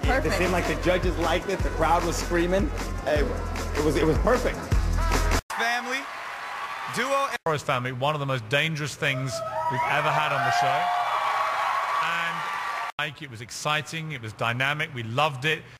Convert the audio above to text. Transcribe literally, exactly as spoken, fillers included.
Perfect. It seemed like the judges liked it. The crowd was screaming. Hey, it was it was perfect. Family, duo. Flores family, one of the most dangerous things we've ever had on the show. And like, it was exciting. It was dynamic. We loved it.